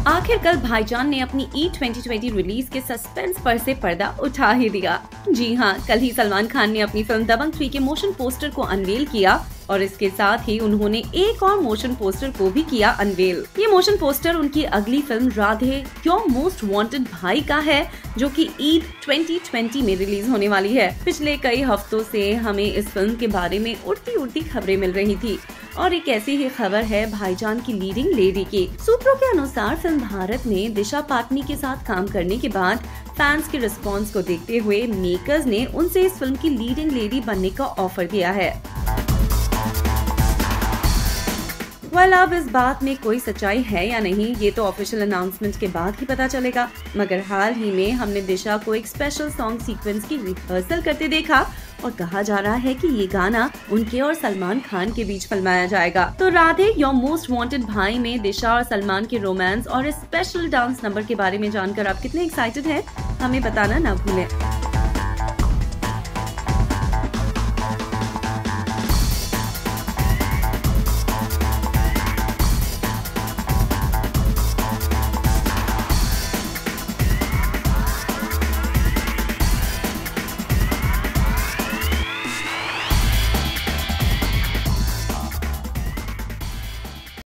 आखिरकार भाईजान ने अपनी E2020 रिलीज के सस्पेंस पर से पर्दा उठा ही दिया। जी हाँ, कल ही सलमान खान ने अपनी फिल्म दबंग 3 के मोशन पोस्टर को अनवेल किया और इसके साथ ही उन्होंने एक और मोशन पोस्टर को भी किया अनवेल। ये मोशन पोस्टर उनकी अगली film Radhe your most wanted Bhai का है, जो कि ईद 2020 में रिलीज होने वाली है। पिछले कई हफ्तों से हमें इस फिल्म के बारे में उड़ती खबरें मिल रही थी और एक ऐसी ही खबर है भाईजान की लीडिंग लेडी की। सूत्रों के अनुसार फिल्म भारत में दिशा पाटनी के साथ काम करने के बाद फैंस के रिस्पांस को देखते हुए मेकर्स ने उनसे इस फिल्म की लीडिंग लेडी बनने का ऑफर दिया है। अब इस बात में कोई सच्चाई है या नहीं, ये तो ऑफिशियल अनाउंसमेंट के बाद ही पता चलेगा। मगर हाल ही में हमने दिशा को एक स्पेशल सॉन्ग सीक्वेंस की रिहर्सल करते देखा और कहा जा रहा है कि ये गाना उनके और सलमान खान के बीच फिल्माया जाएगा। तो राधे योर मोस्ट वांटेड भाई में दिशा और सलमान के रोमांस और इस स्पेशल डांस नंबर के बारे में जानकर आप कितने एक्साइटेड हैं, हमें बताना ना भूलें।